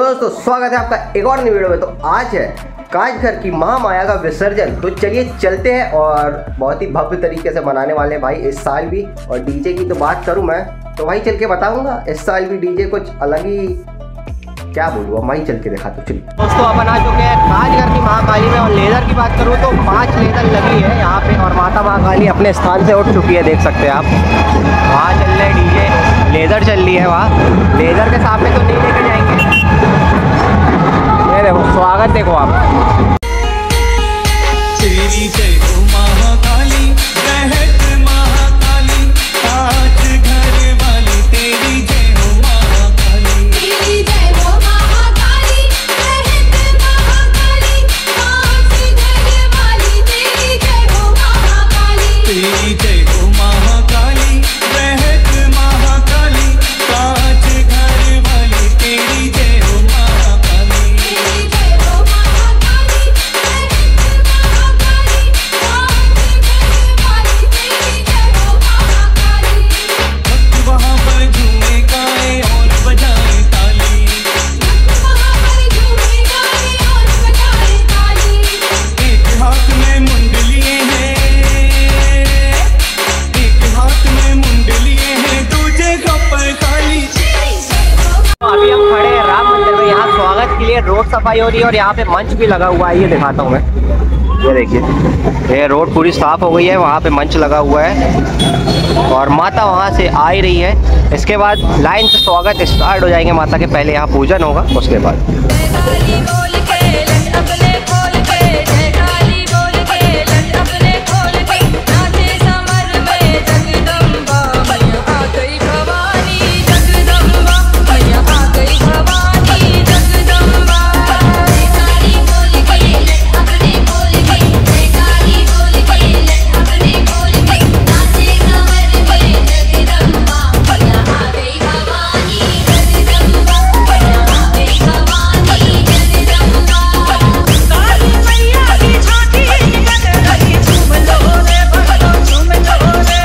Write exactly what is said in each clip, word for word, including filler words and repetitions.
दोस्तों स्वागत है आपका एक और नई वीडियो में। तो आज है कांचघर की महामाया का विसर्जन। तो चलिए चलते हैं और बहुत ही भव्य तरीके से मनाने वाले हैं भाई इस साल भी। और डीजे की तो बात करूं मैं तो भाई चल के बताऊंगा, इस साल भी डीजे कुछ अलग ही, क्या बोलूँ, वहीं चल के देखा। तो चलिए दोस्तों अपन आ चुके हैं कांचघर की महाकाली में। और लेज़र की बात करूँ तो पाँच लेज़र लगी है यहाँ पे और माता महाकाली अपने स्थान से उठ चुकी है, देख सकते हैं आप। वहाँ चल रहे डीजे, लेज़र चल रही है वहाँ। लेज़र के सामने तो नहीं लेके जाएंगे, ये देखो स्वागत देखो आप। तेरी जय हो महाकाली, रहत महाकाली, कांचघर वाली तेरी जय हो महाकाली। तेरी जय हो महाकाली, रहत महाकाली, कांचघर वाली तेरी जय हो महाकाली। तेरी जय हो महाकाली, रहत महाकाली, कांचघर वाली तेरी जय हो महाकाली। तेरी जय हो महाकाली, रहत महाकाली, कांचघर वाली तेरी जय हो महाकाली। भक्त वहाँ पर झूमे गाए और बजाए ताली, भक्त वहाँ पर झूमे गाए और बजाए ताली। एक हाथ में मुंडलिए हैं, एक हाथ में मुंडलिए हैं, दूजे कपर खाली। तो अभी हम खड़े हैं राम मंदिर में। यहाँ स्वागत के लिए रोड सफाई हो रही है और यहाँ पे मंच भी लगा हुआ है, ये दिखाता हूँ मैं। ये देखिए ये रोड पूरी साफ हो गई है, वहाँ पे मंच लगा हुआ है और माता वहाँ से आ ही रही है। इसके बाद लाइन से स्वागत स्टार्ट हो जाएंगे माता के। पहले यहाँ पूजन होगा, उसके बाद जय काली बोल के लट अपने खोल के, जय काली बोल के लट अपने खोल के, नाचे समर में जगदम्बा मैया आ गई भवानी, जगदम्बा मैया आ गई भवानी, जगदम्बा। जय काली बोल के लट अपने खोल के, जय काली बोल के लट अपने खोल के, नाचे समर में जगदम्बा मैया आ गई भवानी, जगदम्बा मैया आ गई भवानी, जगदम्बा। काली मैया की झांकी निकल रही, झूम लो रे भक्तों झूम लो रे।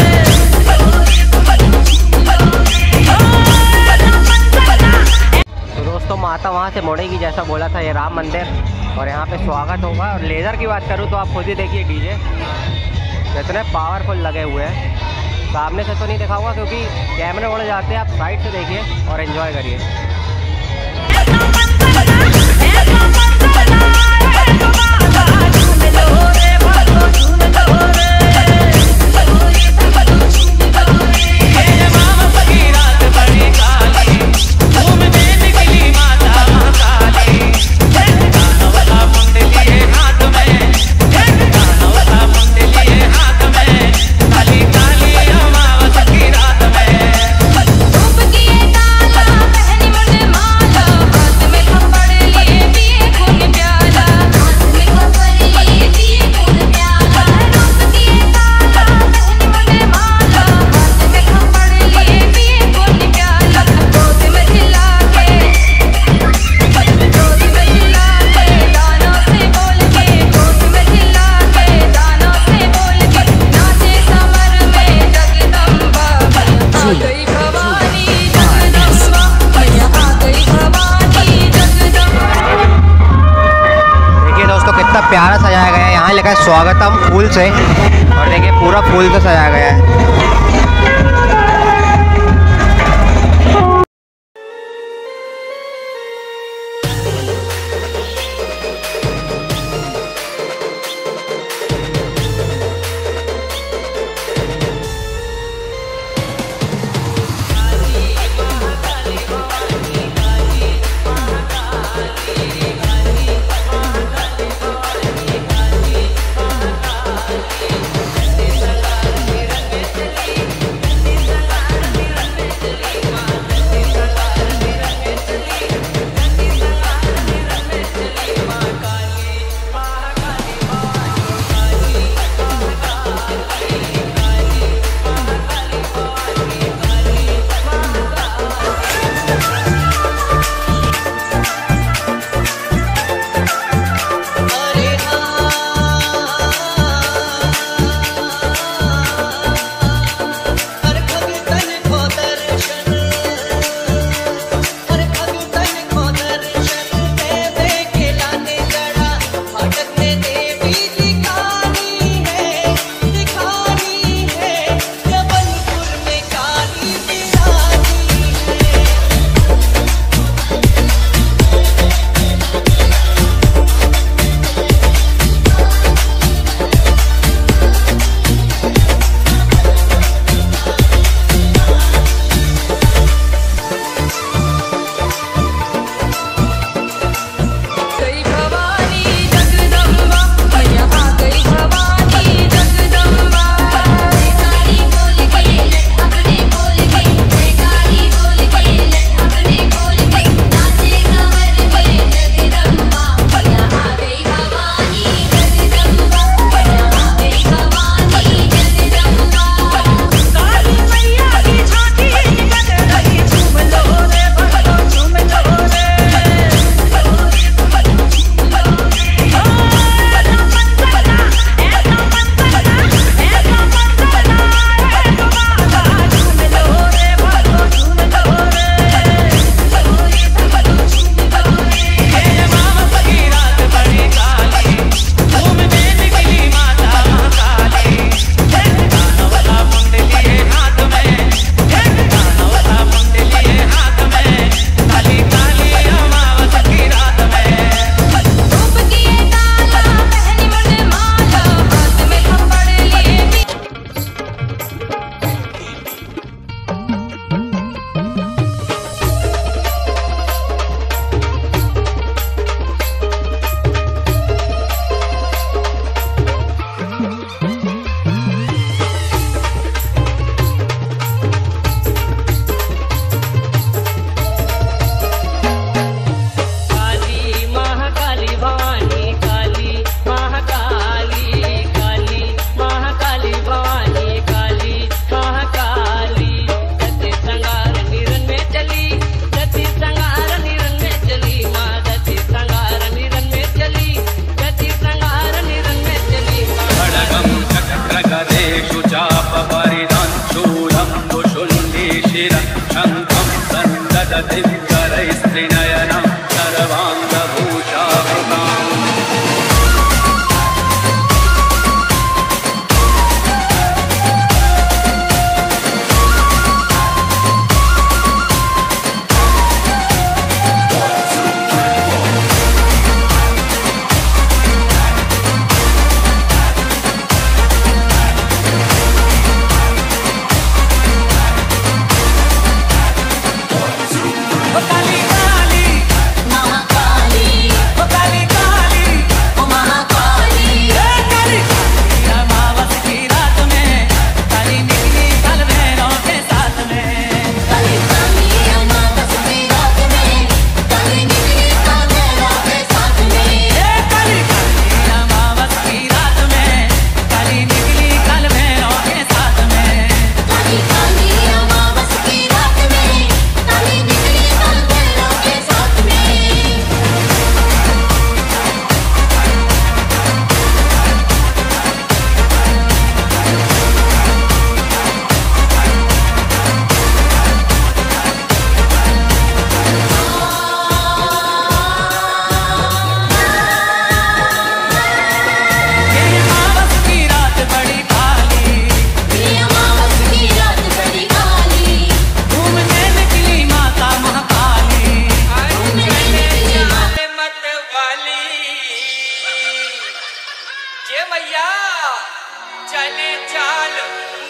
तो दोस्तों माता वहाँ से मुड़ेगी जैसा बोला था, ये राम मंदिर और यहाँ पे स्वागत होगा। और लेज़र की बात करूँ तो आप खुद ही देखिए डीजे कितने पावरफुल लगे हुए हैं। सामने से तो नहीं दिखाऊंगा क्योंकि कैमरे उड़ जाते हैं, आप साइड से देखिए और एंजॉय करिए। प्यारा सजाया गया है, यहाँ लिखा है स्वागतम फूल से और देखिए पूरा फूल से सजाया गया है।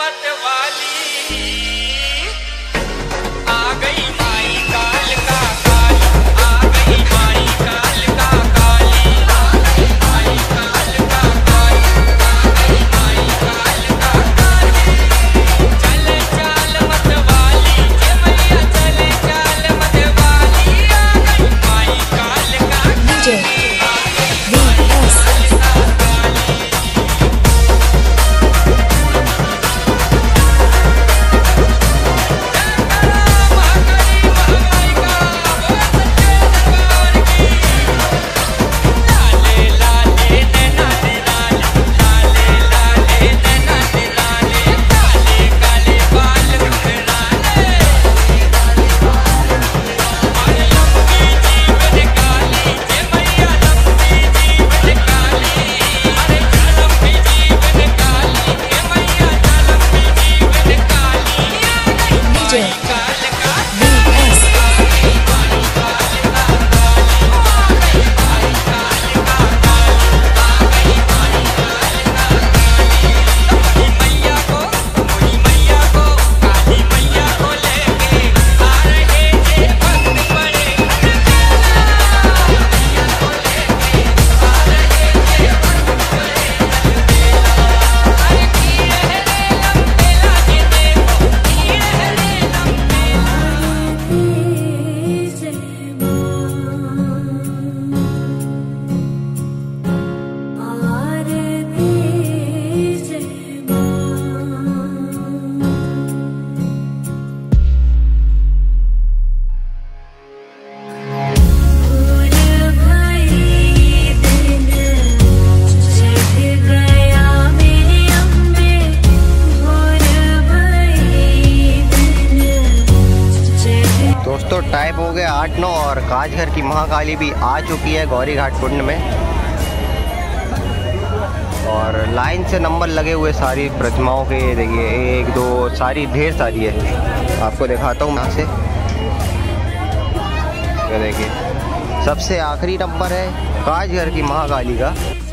मत वाली आ गई माई काल का काली, आ गई माई काल का काली, आ गई माई काल का काली, आ गई माई काल का काली। चले चाल मत वाली ये मैया, चले चाल मत वाली, आ गई माई काल का डीजे दोस्तों टाइम हो गया आठ नौ और काजघर की महाकाली भी आ चुकी है गौरी घाट कुंड में। और लाइन से नंबर लगे हुए सारी प्रतिमाओं के, देखिए एक दो सारी ढेर सारी है। आपको दिखाता हूँ यहाँ से, ये देखिए सबसे आखिरी नंबर है काजघर की महाकाली का।